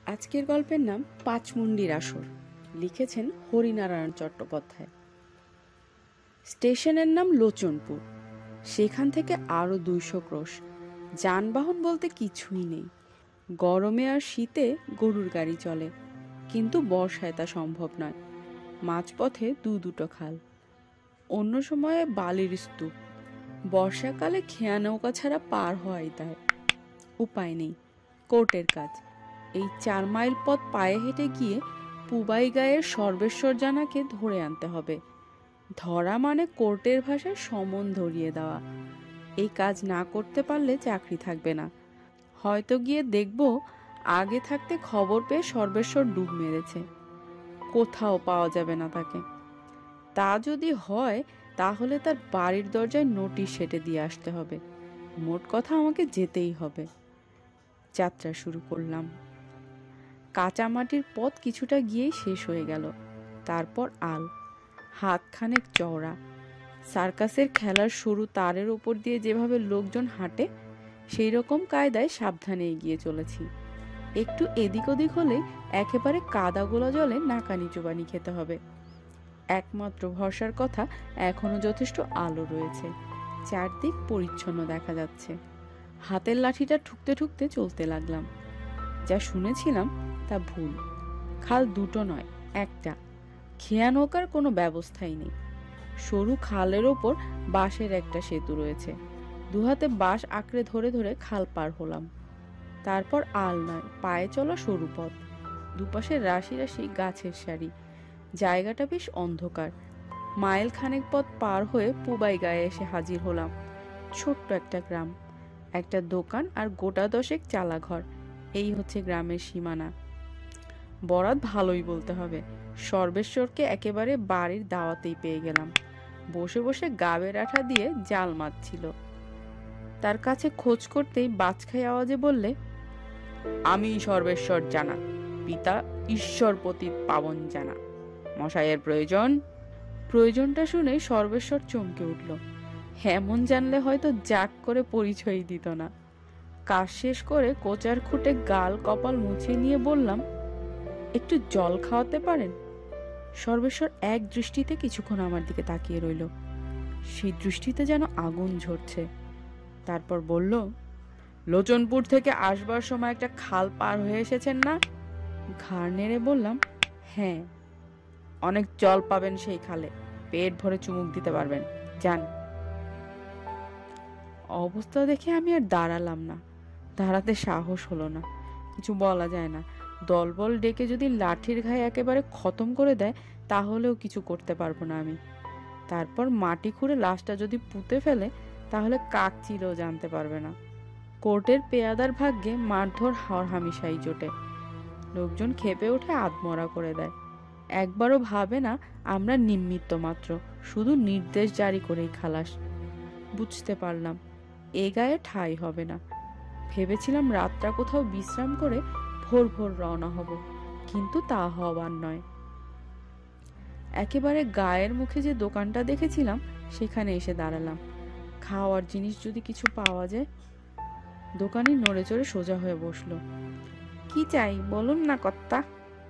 আজকের গল্পের নাম পাঁচমুন্ডির আসর। লিখেছেন হরিনারায়ণ চট্টোপাধ্যায়। স্টেশনের নাম লোচনপুর। সেখান থেকে আরও 200 ক্রোশ। যানবাহন বলতে কিছুই নেই। গরমে আর শীতে গরুর গাড়ি চলে, কিন্তু বর্ষায় তা সম্ভব নয়। মাঝপথে দুটো খাল, অন্য সময়ে বালির স্তূপ। বর্ষাকালে খেয়া নৌকা ছাড়া পার হওয়াই দায়। উপায় নেই, কোর্টের কাজ। এই 4 মাইল পথ পায়ে হেঁটে গিয়ে পুবাই গায়ের সর্বেশ্বর জানাকে ধরে আনতে হবে। ধরা মানে কোর্টের ভাষায় সমন ধরিয়ে দেওয়া। এই কাজ না করতে পারলে চাকরি থাকবে না। হয়তো গিয়ে দেখব আগে থাকতে খবর পেয়ে সর্বেশ্বর ডুব মেরেছে, কোথাও পাওয়া যাবে না তাকে। তা যদি হয় তাহলে তার বাড়ির দরজায় নোটিশ সেটে দিয়ে আসতে হবে। মোট কথা আমাকে যেতেই হবে। যাত্রা শুরু করলাম। কাঁচা মাটির পথ কিছুটা গিয়েই শেষ হয়ে গেল। তারপর আল, হাতখানেক চওড়া। সার্কাসের খেলার সরু তারের ওপর দিয়ে যেভাবে লোকজন হাঁটে, সেই রকম কায়দায় সাবধানে এগিয়ে চলেছি। একটু এদিক ওদিক হলে একেবারে কাদা গোলা জলে নাকানি চোবানি খেতে হবে। একমাত্র ভরসার কথা, এখনো যথেষ্ট আলো রয়েছে, চারদিক পরিচ্ছন্ন দেখা যাচ্ছে। হাতের লাঠিটা ঠুকতে ঠুকতে চলতে লাগলাম। যা শুনেছিলাম তা ভুল। খাল দুটো নয়, একটা। খেয়া নৌকার কোনো ব্যবস্থাই নেই। সরু খালের ওপর বাঁশের একটা সেতু রয়েছে। দুহাতে বাঁশ আঁকড়ে ধরে ধরে খাল পার হলাম। তারপর আল নয়, পায়ে চলা সরু পথ, দুপাশে রাশি রাশি গাছের সারি। জায়গাটা বেশ অন্ধকার। মাইল খানেক পথ পার হয়ে পুবাই গায়ে এসে হাজির হলাম। ছোট্ট একটা গ্রাম, একটা দোকান আর গোটা 10 চালাঘর। এই হচ্ছে গ্রামের সীমানা। বরাত ভালোই বলতে হবে। সর্বেশ্বরকে একেবারে বাড়ির দাওয়াতেই পেয়ে গেলাম। বসে বসে গাবের আঠা দিয়ে জাল মারছিল। তার কাছে খোঁজ করতেই বাজখাই আওয়াজে বললে, আমি সর্বেশ্বর জানা, পিতা ঈশ্বরপতি পাবন জানা। মশাইয়ের প্রয়োজন? প্রয়োজনটা শুনে সর্বেশ্বর চমকে উঠল। এমন জানলে হয়তো জাক করে পরিচয় দিত না। কাজ শেষ করে কোচার খুঁটে গাল কপাল মুছে নিয়ে বললাম, একটু জল খাওয়াতে পারেন? সর্বেশ্বর এক দৃষ্টিতে কিছুক্ষণ আমার দিকে তাকিয়ে রইল। সেই দৃষ্টিতে যেন আগুন ঝরছে। তারপর বলল, লোচনপুর থেকে আসবার সময় একটা খাল পার হয়ে এসেছেন না? ঘাড় নেড়ে বললাম, হ্যাঁ। অনেক জল পাবেন সেই খালে, পেট ভরে চুমুক দিতে পারবেন, যান। অবস্থা দেখে আমি আর দাঁড়ালাম না। দাঁড়াতে সাহস হলো না। কিছু বলা যায় না। দলবল ডেকে যদি লাঠির ঘায়ে একেবারে খতম করে দেয়, তাহলেও কিছু করতে পারবো না আমি। তারপর মাটি খুঁড়ে লাশটা যদি পুঁতে ফেলে, তাহলে কাক চিলেও জানতে পারবে না। কোর্টের পেয়াদার ভাগ্যে মারধর হামিশাই জোটে। লোকজন খেপে উঠে আধমরা করে দেয়। একবারও ভাবে না আমরা নিমিত্ত মাত্র, শুধু নির্দেশ জারি করেই খালাস। বুঝতে পারলাম এ গায়ে ঠাঁই হবে না। ভেবেছিলাম রাতটা কোথাও বিশ্রাম করে ভোর ভোর রওনা হব, কিন্তু তা হবার নয়। একেবারে গায়ের মুখে যে দোকানটা দেখেছিলাম, সেখানে এসে দাঁড়ালাম। খাওয়ার জিনিস যদি কিছু পাওয়া যায়। দোকানি নড়ে চড়ে সোজা হয়ে বসলো। কি চাই বলুন না কর্তা?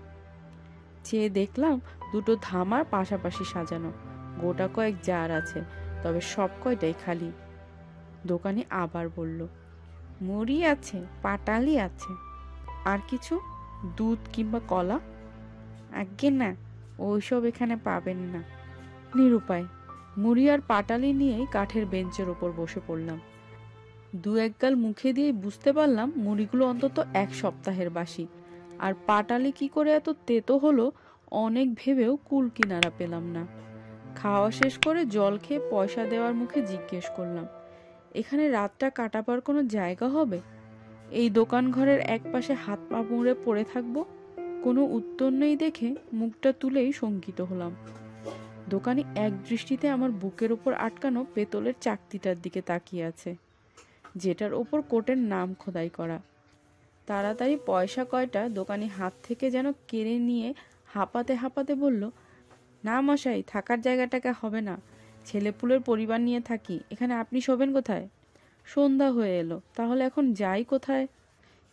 চেয়ে দেখলাম দুটো ধামার পাশাপাশি সাজানো। গোটা কয়েক জার আছে, তবে সব কয়টাই খালি। দোকানি আবার বলল, মুড়ি আছে, পাটালি আছে। আর কিছু? দুধ কিংবা কলা? আজ্ঞে না, ওইসব এখানে পাবেন না। নিরুপায় মুড়ি আর পাটালি নিয়েই কাঠের বেঞ্চের ওপর বসে পড়লাম। 2-1 গাল মুখে দিয়ে বুঝতে পারলাম মুড়িগুলো অন্তত 1 সপ্তাহের বাসি। আর পাটালি কি করে এত তেতো হলো, অনেক ভেবেও কুল কিনারা পেলাম না। খাওয়া শেষ করে জল খেয়ে পয়সা দেওয়ার মুখে জিজ্ঞেস করলাম, এখানে রাতটা কাটাবার কোনো জায়গা হবে? এই দোকান ঘরের এক পাশে হাত পা মুড়ে পড়ে থাকবো। কোনো উত্তর নেই দেখে মুখটা তুলেই শঙ্কিত হলাম। দোকানি এক দৃষ্টিতে আমার বুকের ওপর আটকানো পেতলের চাকতিটার দিকে তাকিয়ে আছে, যেটার ওপর কোর্টের নাম খোদাই করা। তাড়াতাড়ি পয়সা কয়টা দোকানি হাত থেকে যেন কেড়ে নিয়ে হাঁপাতে হাঁপাতে বলল, না মশাই, থাকার জায়গাটাকে হবে না। ছেলেপুলের পরিবার নিয়ে থাকি, এখানে আপনি শোবেন কোথায়? সন্ধ্যা হয়ে এলো, তাহলে এখন যাই কোথায়?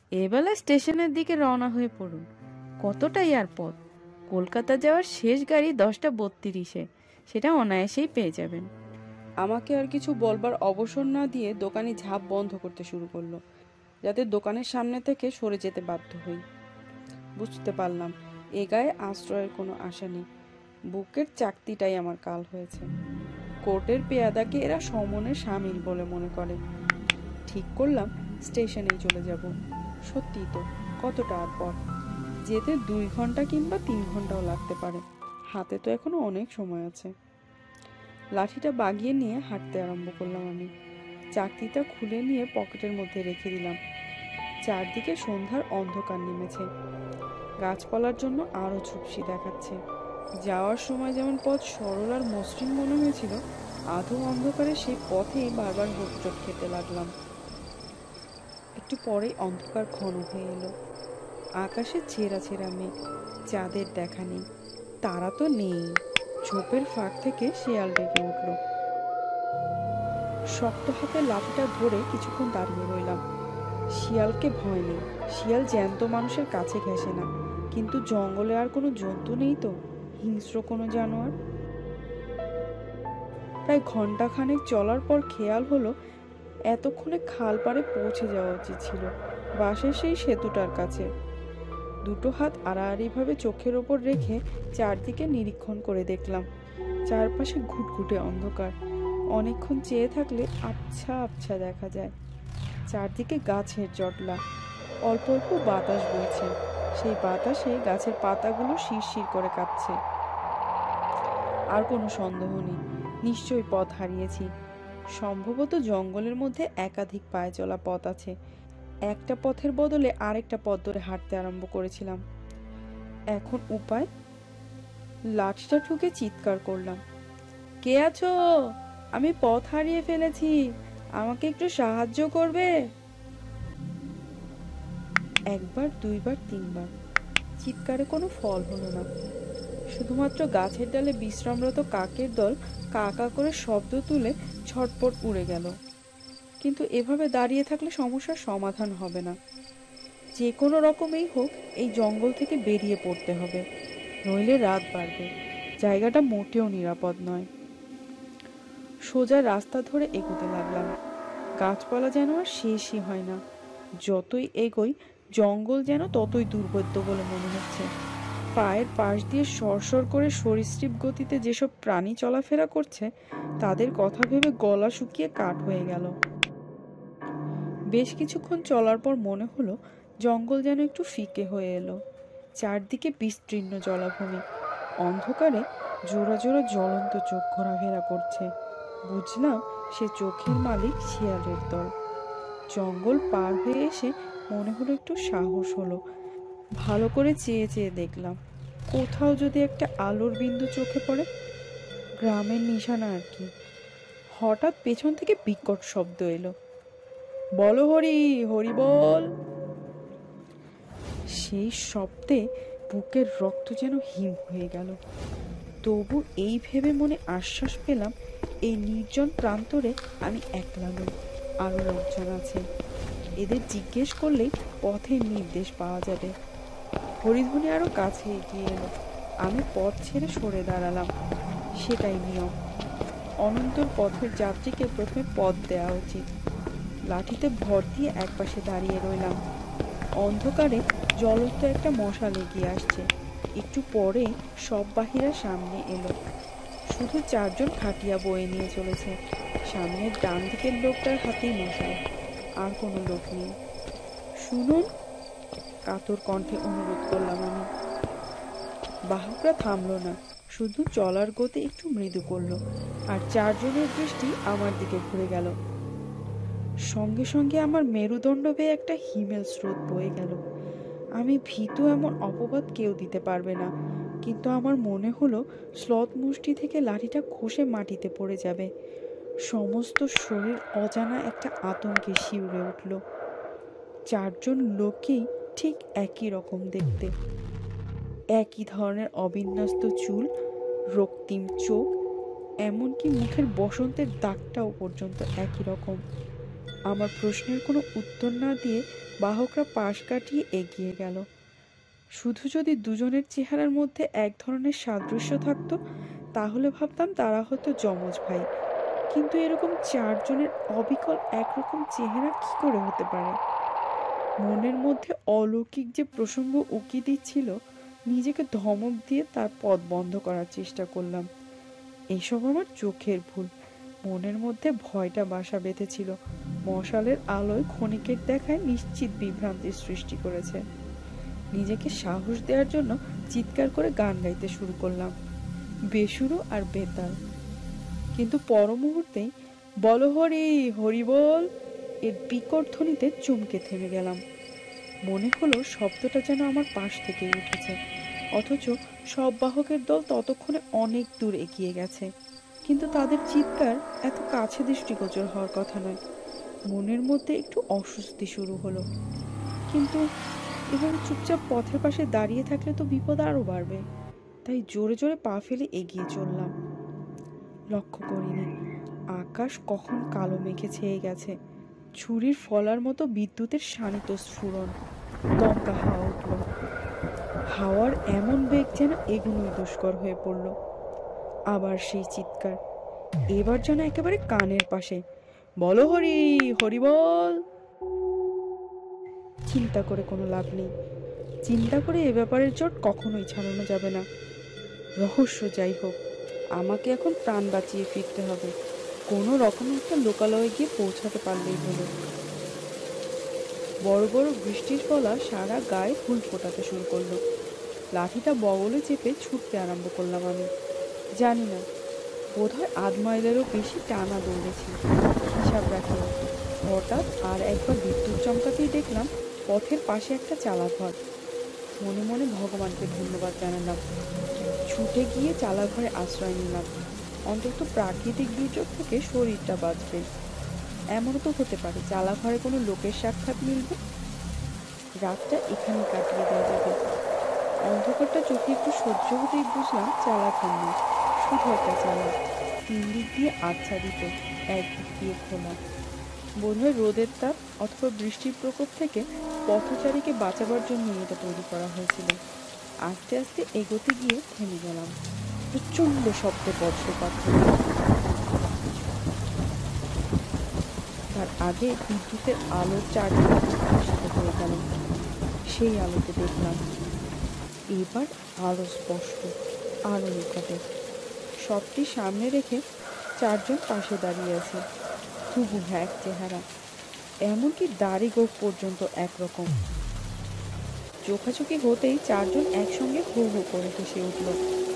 এবেলা স্টেশনের দিকে রওনা হয়ে পড়ুন। কতটাই আর পথ, কলকাতা যাওয়ার শেষ গাড়ি 10:32-এ, সেটা অনায়াসেই পেয়ে যাবেন। আমাকে আর কিছু বলবার অবসর না দিয়ে দোকানি ঝাঁপ বন্ধ করতে শুরু করলো, যাতে দোকানের সামনে থেকে সরে যেতে বাধ্য হই। বুঝতে পারলাম এ গায়ে আশ্রয়ের কোনো আশা নেই। বুকের চাকতিটাই আমার কাল হয়েছে। কোর্টের পেয়াদাকে এরা সমনের সামিল বলে মনে করে। ঠিক করলাম স্টেশনেই চলে যাব। সত্যি তো, কতটা আর পথ, যেতে 2 ঘন্টা কিংবা 3 ঘন্টাও লাগতে পারে। হাতে তো এখনো অনেক সময় আছে। লাঠিটা বাগিয়ে নিয়ে হাঁটতে আরম্ভ করলাম আমি। চাকতিটা খুলে নিয়ে পকেটের মধ্যে রেখে দিলাম। চারদিকে সন্ধ্যার অন্ধকার নেমেছে, গাছপালার জন্য আরো ঝুপসি দেখাচ্ছে। যাওয়ার সময় যেমন পথ সরল আর মসৃণ মনে হয়েছিল, আধো অন্ধকারে সেই পথেই বারবার হোঁচট খেতে লাগলাম। একটু পরেই অন্ধকার ঘন হয়ে এলো। আকাশে ছেঁড়া ছেঁড়া মেঘ, চাঁদের দেখা নেই, তারা তো নেই। ঝোপের ফাঁক থেকে শিয়াল ডেকে উঠল। শক্ত হাতে লাঠিটা ধরে কিছুক্ষণ দাঁড়িয়ে রইলাম। শিয়ালকে ভয় নেই, শিয়াল জ্যান্ত মানুষের কাছে ঘেঁষে না। কিন্তু জঙ্গলে আর কোনো জন্তু নেই তো, হিংস্র কোনো জানোয়ার? প্রায় ঘন্টাখানেক চলার পর খেয়াল হলো এতক্ষণে খাল পাড়ে পৌঁছে যাওয়া উচিত ছিল, বাঁশের সেই সেতুটার কাছে। দুটো হাত আড়াআড়িভাবে চোখের ওপর রেখে চারদিকে নিরীক্ষণ করে দেখলাম। চারপাশে ঘুটঘুটে অন্ধকার। অনেকক্ষণ চেয়ে থাকলে আবছা আবছা দেখা যায়। চারদিকে গাছের জটলা, অল্প অল্প বাতাস বইছে। সেই বাতাসে গাছের পাতাগুলো শিরশির করে কাঁপছে। আর কোনো সন্দেহ নেই, নিশ্চয়ই পথ হারিয়েছি। সম্ভবত জঙ্গলের মধ্যে একাধিক পায়ে চলা পথ আছে। একটা পথের বদলে আরেকটা পথ ধরে হাঁটতে আরম্ভ করেছিলাম। এখন উপায়? লাঠিটা ঠুকে চিৎকার করলাম, কে আছো? আমি পথ হারিয়ে ফেলেছি, আমাকে একটু সাহায্য করবে? একবার, দুইবার, তিনবার। চিৎকারে কোনো ফল হলো না। শুধুমাত্র গাছের ডালে বিশ্রামরত কাকের দল কা কা করে শব্দ তুলে ছটপট উড়ে গেল। কিন্তু এভাবে দাঁড়িয়ে থাকলে সমস্যার সমাধান হবে না। যে কোনো রকমেই হোক এই জঙ্গল থেকে বেরিয়ে পড়তে হবে, নইলে রাত বাড়বে। জায়গাটা মোটেও নিরাপদ নয়। সোজা রাস্তা ধরে এগোতে লাগলাম। গাছপালা যেন আর শেষই হয় না। যতই এগোই জঙ্গল যেন ততই দুর্ভেদ্য বলে মনে হচ্ছে। পায়ের পাশ দিয়ে সরসর করে সরীসৃপ গতিতে যেসব প্রাণী চলাফেরা করছে, তাদের কথা ভেবে গলা শুকিয়ে কাঠ হয়ে গেল। বেশ কিছুক্ষণ চলার পর মনে হলো জঙ্গল যেন একটু ফিকে হয়ে এলো। চারদিকে বিস্তীর্ণ জলাভূমি, অন্ধকারে জোড়া জোড়া জ্বলন্ত চোখ ঘোরাফেরা করছে। বুঝলাম সে চোখের মালিক শিয়ালের দল। জঙ্গল পার হয়ে এসে মনে হলো একটু সাহস হলো। ভালো করে চেয়ে চেয়ে দেখলাম, কোথাও যদি একটা আলোর বিন্দু চোখে পড়ে। গ্রামের নিশানা আর কি। হঠাৎ পেছন থেকে বিকট শব্দ এলো, বলো হরি, হরি বল। সেই শব্দে বুকের রক্ত যেন হিম হয়ে গেল। তবু এই ভেবে মনে আশ্বাস পেলাম, এই নির্জন প্রান্তরে আমি একলা নই, আরও লোকজন আছে। এদের জিজ্ঞেস করলেই পথের নির্দেশ পাওয়া যাবে। হরিধ্বনি আরো কাছে এগিয়ে এলো। আমি পথ ছেড়ে সরে দাঁড়ালাম। সেটাই নিয়ম। অনন্তর পথের যাত্রীকে প্রথমে পথ দেওয়া উচিত। লাঠিতে ভর দিয়ে একপাশে দাঁড়িয়ে রইলাম। অন্ধকারে জ্বলন্ত একটা মশাল এগিয়ে আসছে। একটু পরে সব বাহিরা সামনে এলো। শুধু 4 জন খাটিয়া বয়ে নিয়ে চলেছে। সামনের ডান দিকের লোকটার হাতেই মশাল, আর কোনো লোক নেই। শুনুন, কাতর কণ্ঠে অনুরোধ করলাম আমি। বাহকরা থামলো না, শুধু চলার গতি একটু মৃদু করলো, আর 4 জনের দৃষ্টি আমার দিকে ঘুরে গেল। সঙ্গে সঙ্গে আমার মেরুদণ্ড বেয়ে একটা হিমেল স্রোত বয়ে গেল। আমি ভীতু এমন অপবাদ কেউ দিতে পারবে না, কিন্তু আমার মনে হলো স্লথ মুষ্টি থেকে লাঠিটা খসে মাটিতে পড়ে যাবে। সমস্ত শরীর অজানা একটা আতঙ্কে শিউরে উঠল। 4 জন লোকই ঠিক একই রকম দেখতে, একই ধরনের অবিন্যস্ত চুল, রক্তিম চোখ, এমনকি মুখের বসন্তের দাগটাও পর্যন্ত একই রকম। আমার প্রশ্নের কোনো উত্তর না দিয়ে বাহকরা পাশ কাটিয়ে এগিয়ে গেল। শুধু যদি দুজনের চেহারার মধ্যে এক ধরনের সাদৃশ্য থাকতো তাহলে ভাবতাম তারা হয়তো যমজ ভাই, কিন্তু এরকম চারজনের অবিকল একরকম চেহারা কি করে হতে পারে? মনের মধ্যে অলৌকিক যে প্রসঙ্গ উকি দিচ্ছিল, নিজেকে ধমক দিয়ে তার পথ বন্ধ করার চেষ্টা করলাম। এসব আমার চোখের ভুল। মনের মধ্যে ভয়টা বাসা বেঁধেছিল, মশালের আলোয় ক্ষণিকের দেখায় নিশ্চিত বিভ্রান্তির সৃষ্টি করেছে। নিজেকে সাহস দেওয়ার জন্য চিৎকার করে গান গাইতে শুরু করলাম, বেসুরো আর বেতাল। কিন্তু পর মুহূর্তেই বলো হরি হরি বল এর বিকট ধ্বনিতে চমকে থেমে গেলাম। মনে হলো শব্দটা যেন আমার পাশ থেকে উঠেছে, অথচ সব বাহকের দল ততক্ষণে অনেক দূর এগিয়ে গেছে। কিন্তু তাদের চিৎকার এত কাছে দৃষ্টিগোচর হওয়ার কথা নয়। মনের মধ্যে একটু অস্বস্তি শুরু হলো, কিন্তু এভাবে চুপচাপ পথের পাশে দাঁড়িয়ে থাকলে তো বিপদ আরও বাড়বে। তাই জোরে জোরে পা ফেলে এগিয়ে চললাম। লক্ষ্য করিনি আকাশ কখন কালো মেঘে ছেয়ে গেছে। ছুরির ফলার মতো বিদ্যুতের শানিত স্ফুরণ, দমকা হাওয়া উঠল। হাওয়ার এমন বেগ যেন এগুলোই দুষ্কর হয়ে পড়ল। আবার সেই চিৎকার, এবার যেন একেবারে কানের পাশে, বলো হরি হরি বল। চিন্তা করে কোনো লাভ নেই, চিন্তা করে এ ব্যাপারের চোট কখনোই ছাড়ানো যাবে না। রহস্য যাই হোক, আমাকে এখন প্রাণ বাঁচিয়ে ফিরতে হবে। কোনো রকম একটা লোকালয়ে গিয়ে পৌঁছাতে পারলেই হলো। বড় বড় বৃষ্টির ফলা সারা গায়ে ফুল ফোটাতে শুরু করলো। লাঠিটা বগলে চেপে ছুটতে আরম্ভ করলাম আমি। জানি না, বোধহয় আধ মাইলেরও বেশি টানা দৌড়েছি, হিসাব রাখি। হঠাৎ আর একবার বিদ্যুৎ চমকাতেই দেখলাম পথের পাশে একটা চালাঘর। মনে মনে ভগবানকে ধন্যবাদ জানালাম। ছুটে গিয়ে চালাঘরে আশ্রয় নিলাম। অন্তত প্রাকৃতিক দুর্যোগ থেকে শরীরটা বাঁচবে। এমনও তো হতে পারে চালাঘরে কোনো লোকের সাক্ষাৎ মিলবে। রাতটা এখানেই কাটিয়ে দেওয়া যাবে। অন্ধকারটা চোখে একটু সহ্য হতেই বুঝলাম চালাঘর নেই, শুধু একটা চালা। 3 দিক দিয়ে আচ্ছাদিত, একদিক দিয়ে খোলা। বোধহয় রোদের তাপ অথবা বৃষ্টির প্রকোপ থেকে পথচারীকে বাঁচাবার জন্য এটা তৈরি করা হয়েছিল। আস্তে আস্তে এগোতে গিয়ে থেমে গেলাম। প্রচণ্ড শব্দে বজ্রপাত হলো। তার আগে বিদ্যুতের আলোর চারদিকে প্রকাশিত হয়ে গেল। সেই আলোতে দেখলাম এবার আরো স্পষ্ট, আরো নিকটে। সবটি সামনে রেখে 4 জন পাশে দাঁড়িয়ে আছে, হুবহু এক চেহারা, এমনকি দাড়ি গোঁফ পর্যন্ত একরকম। চোখাচোখি হতেই 4 জন একসঙ্গে হু হু করে হেসে উঠল।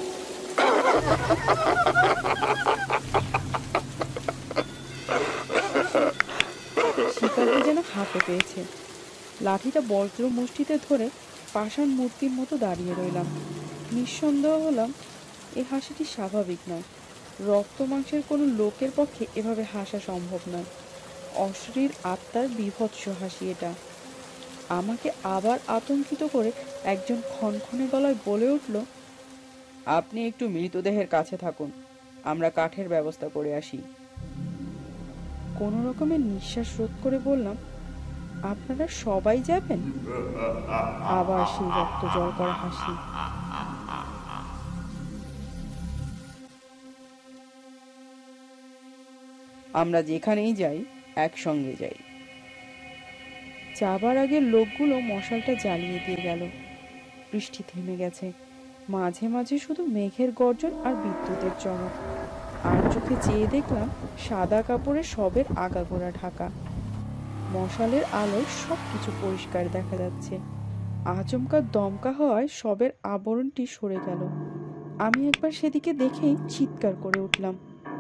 শিকারকে যেন হাতে পেয়েছে। লাঠিটা বজ্র মুষ্টিতে ধরে পাষাণ মূর্তির মতো দাঁড়িয়ে রইলাম। নিঃসন্দেহ হলাম এই হাসিটি স্বাভাবিক নয়। রক্ত মাংসের কোনো লোকের পক্ষে এভাবে হাসা সম্ভব নয়। অশরীর আত্মার বীভৎস হাসি এটা। আমাকে আবার আতঙ্কিত করে একজন ক্ষণক্ষণে গলায় বলে উঠল, আপনি একটু মৃতদেহের কাছে থাকুন, আমরা কাঠের ব্যবস্থা করে আসি। কোনো রকমের নিঃশ্বাস রোধ করে বললাম, আপনারা সবাই যাবেন? আবার সেই রক্ত জল করা হাসি। আমরা যেখানেই যাই একসঙ্গে যাই। যাবার আগে লোকগুলো মশালটা জ্বালিয়ে দিয়ে গেল। বৃষ্টি থেমে গেছে, মাঝে মাঝে শুধু মেঘের গর্জন আর বিদ্যুতের চমক। আর চোখে চেয়ে দেখলাম সাদা কাপড়ে সবের আগাগোড়া ঢাকা। মশালের আলোয় সব কিছু পরিষ্কার দেখা যাচ্ছে। আচমকা দমকা হওয়ায় সবের আবরণটি সরে গেল। আমি একবার সেদিকে দেখেই চিৎকার করে উঠলাম।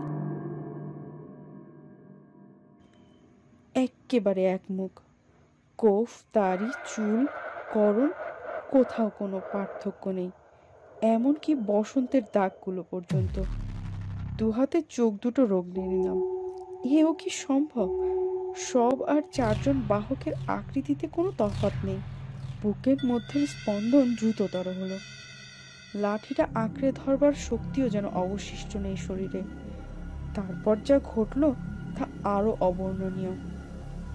এক্কেবারে এক মুখ, গোঁফ, দাড়ি, চুল, করণ, কোথাও কোনো পার্থক্য নেই, এমনকি বসন্তের দাগগুলো পর্যন্ত। দুহাতে চোখ দুটো রোগড়ে নিলাম। এও কি সম্ভব? সব আর 4 জন বাহকের আকৃতিতে কোনো তফাৎ নেই। বুকের মধ্যে স্পন্দন দ্রুততর হলো। লাঠিটা আঁকড়ে ধরবার শক্তিও যেন অবশিষ্ট নেই শরীরে। তারপর যা ঘটল তা আরো অবর্ণনীয়।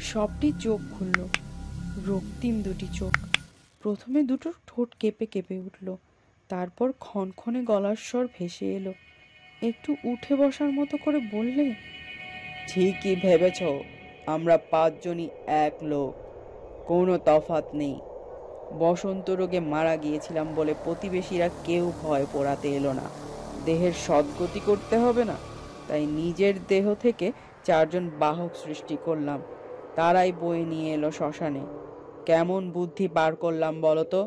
সবটি চোখ খুলল, রক্তিম দুটি চোখ। প্রথমে দুটো ঠোঁট কেঁপে কেঁপে উঠল, তারপর ক্ষণক্ষণে গলার স্বর ভেসে এলো। একটু উঠে বসার মতো করে বললে, ঠিকই ভেবেছ, আমরা 5 জনই এক লোক, কোনো তফাৎ নেই। বসন্ত রোগে মারা গিয়েছিলাম বলে প্রতিবেশীরা কেউ ভয় পোড়াতে এলো না। দেহের সদ্গতি করতে হবে না, তাই নিজের দেহ থেকে 4 জন বাহক সৃষ্টি করলাম, তারাই বয়ে নিয়ে এলো শ্মশানে। কেমন বুদ্ধি বার করলাম বলো তো?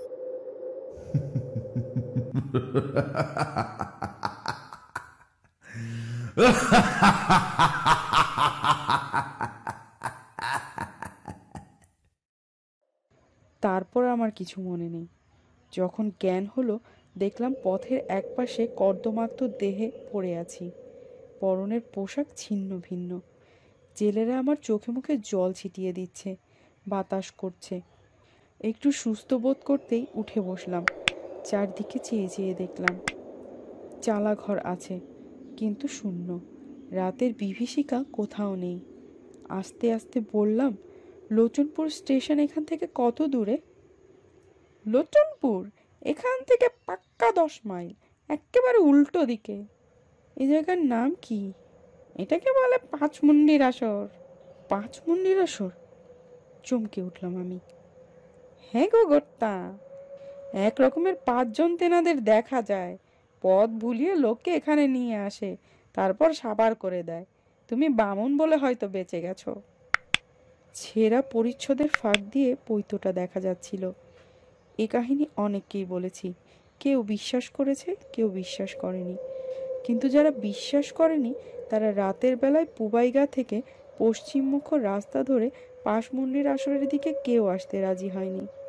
তারপর আমার কিছু মনে নেই। যখন জ্ঞান হলো, দেখলাম পথের একপাশে কর্দমাক্ত দেহে পড়ে আছি। পরনের পোশাক ছিন্ন ভিন্ন। জেলেরা আমার চোখে মুখে জল ছিটিয়ে দিচ্ছে, বাতাস করছে। একটু সুস্থ বোধ করতেই উঠে বসলাম। চারদিকে চেয়ে চেয়ে দেখলাম চালাঘর আছে, কিন্তু শূন্য। রাতের বিভীষিকা কোথাও নেই। আস্তে আস্তে বললাম, লোচনপুর স্টেশন এখান থেকে কত দূরে? লোচনপুর এখান থেকে পাক্কা 10 মাইল, একেবারে উল্টো দিকে। এই জায়গার নাম কি? এটাকে বলে 5 মুন্ডির আসর। 5 মুন্ডির আসর? চমকে উঠলাম আমি। হ্যাঁ গো গোট্টা, এক রকমের 5 জন তেনাদের দেখা যায়। পথ ভুলিয়ে লোককে এখানে নিয়ে আসে, তারপর সাবার করে দেয়। তুমি বামুন বলে হয়তো বেঁচে গেছো। ছেঁড়া পরিচ্ছদের ফাঁক দিয়ে পৈতটা দেখা যাচ্ছিল। এ কাহিনী অনেককেই বলেছি, কেউ বিশ্বাস করেছে, কেউ বিশ্বাস করেনি। কিন্তু যারা বিশ্বাস করেনি তারা রাতের বেলায় পুবাইগা থেকে পশ্চিমমুখ রাস্তা ধরে পাশমুন্ডির আসরের দিকে কেউ আসতে রাজি হয়নি।